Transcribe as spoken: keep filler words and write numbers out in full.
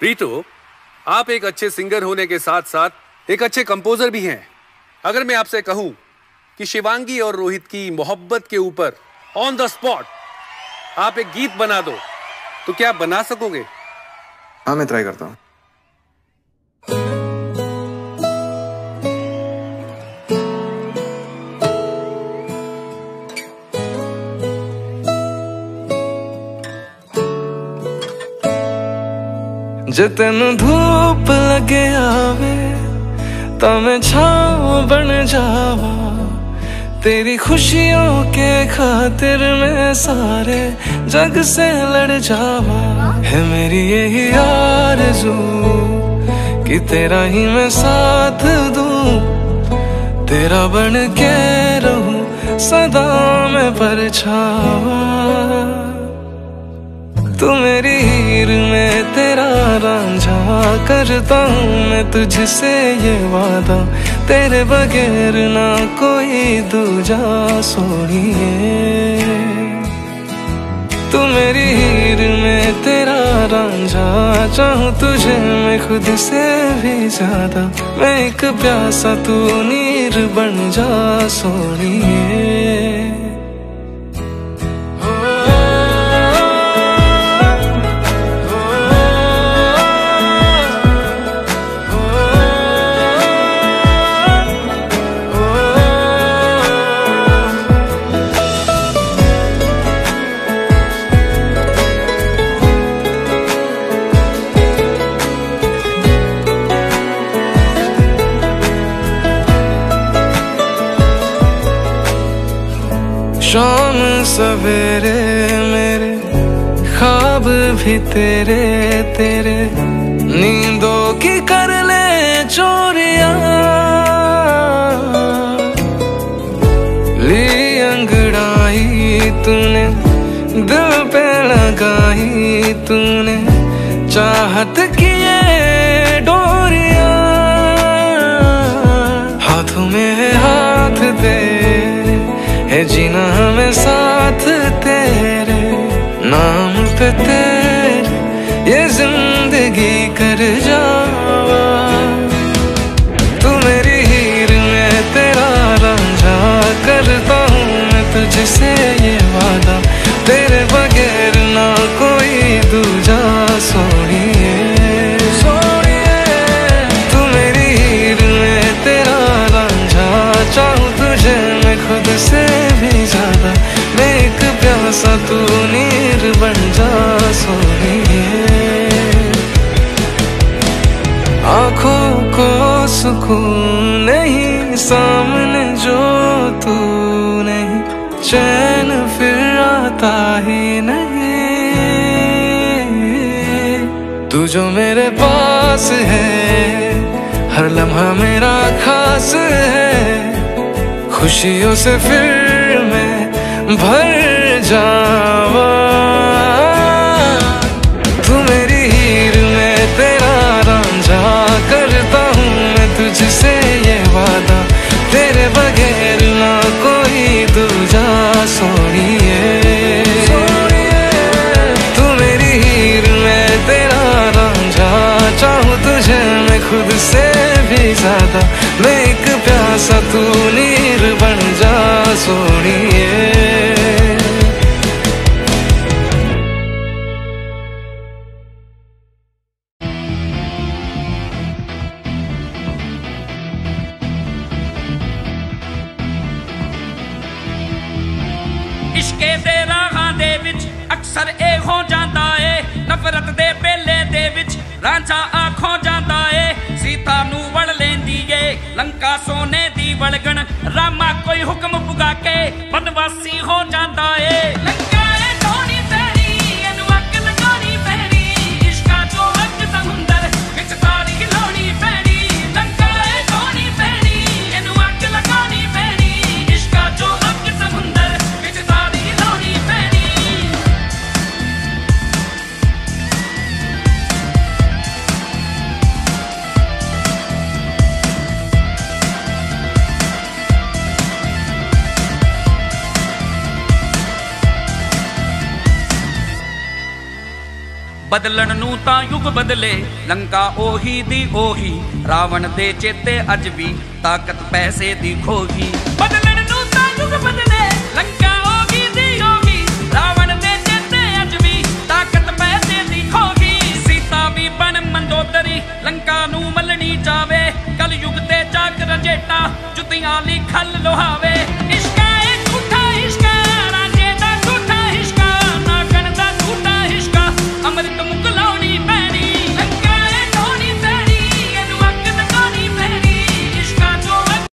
रीतो, आप एक अच्छे सिंगर होने के साथ साथ एक अच्छे कंपोजर भी हैं। अगर मैं आपसे कहूं कि शिवांगी और रोहित की मोहब्बत के ऊपर ऑन द स्पॉट आप एक गीत बना दो, तो क्या आप बना सकोगे? हाँ, मैं ट्राई करता हूँ। जे तेनु धूप लगे आवे ता मैं छाँव बन जावा, तेरी खुशियों के खातिर मैं सारे जग से लड़ जावा। है मेरी यही आरज़ू कि तेरा ही मैं साथ दूं, तेरा बन के रहूं सदा मैं परछावा। तू मेरी हीर में तेरा रांझा, करता हूँ मैं तुझसे ये वादा, तेरे बगैर ना कोई दूजा सोनिए। तू मेरी हीर में तेरा रांझा, चाहूँ तुझे मैं खुद से भी ज्यादा, मैं एक प्यासा तू नीर बन जा सोनिए। शाम सवेरे मेरे ख्वाब भी तेरे तेरे, नींदों की कर ले चोरिया, ली अंगड़ाई तूने दिल पे लगाई, तूने चाहत किए डोरिया, हाथों में है हाथ तेरे, है जीना हमें साथ तेरे, नाम पे तेरे ये जिंदगी कर जावा। तू मेरी हीर में तेरा रांझा, करता हूँ मैं तुझसे ये वादा, तेरे बगैर ना कोई दूजा सोनिए। तू मेरी हीर में तेरा रांझा, चाहूँ तुझे मैं खुद से भी ज्यादा, मैं एक प्यासा तू नीर बन जा सोनिए। आँखों को सुकून नहीं सामने जो तू नहीं, चैन फिर आता ही नहीं। तू जो मेरे पास है हर लम्हा मेरा खास है, खुशियों से फिर मैं भर जावा। तू मेरी हीर में तेरा रांझा, करता हूँ मैं तुझसे ये वादा, तेरे बगैर ना कोई दूजा सोनिए। तू मेरी हीर में तेरा रांझा, चाहूँ तुझे मैं खुद से भी ज्यादा, मैं एक प्यासा तू नीर बन जा सोनिए। इश्के दे राहां दे विच अक्सर ए हो जांदा ए, नफरत दे बेले दे विच रांझा आखों जांदा ए। सीता नू वड़ लेंदी ए लंका सोने दी वड़गण, रामा कोई हुक्म पुगा के बनवासी हो जांदा ए। लंका ए धोनी पैरी एनू अग लगानी पैरी, इश्का जो अग समुंदर विच तारी हिलानी पैरी। लंका ए धोनी पैरी एनू अग लगानी पैरी, इश्का जो अग समुंदर विच तारी हिलानी पैरी। ਬਦਲਣ ਨੂੰ ਤਾਂ ਯੁੱਗ ਬਦਲੇ ਲੰਕਾ ਉਹੀ ਦੀ ਉਹੀ ਰਾਵਣ ਦੇ ਚੇਤੇ ਅੱਜ ਵੀ ਤਾਕਤ ਪੈਸੇ ਦੀ ਖੋਗੀ ਬਦਲਣ ਨੂੰ ਤਾਂ ਯੁੱਗ ਬਦਲੇ ਲੰਕਾ ਉਹੀ ਦੀ ਉਹੀ ਰਾਵਣ ਦੇ ਚੇਤੇ ਅੱਜ ਵੀ ਤਾਕਤ ਪੈਸੇ ਦੀ ਖੋਗੀ ਸੀਤਾ ਵੀ ਬਣ ਮੰਦੋਦਰੀ ਲੰਕਾ ਨੂੰ ਮੱਲਣੀ ਜਾਵੇ ਕਲ ਯੁੱਗ ਤੇ ਜਾਗ ਰਜੇਟਾ ਜੁੱਤੀਆਂ ਲਈ ਖੱਲ ਲੋਹਾਵੇ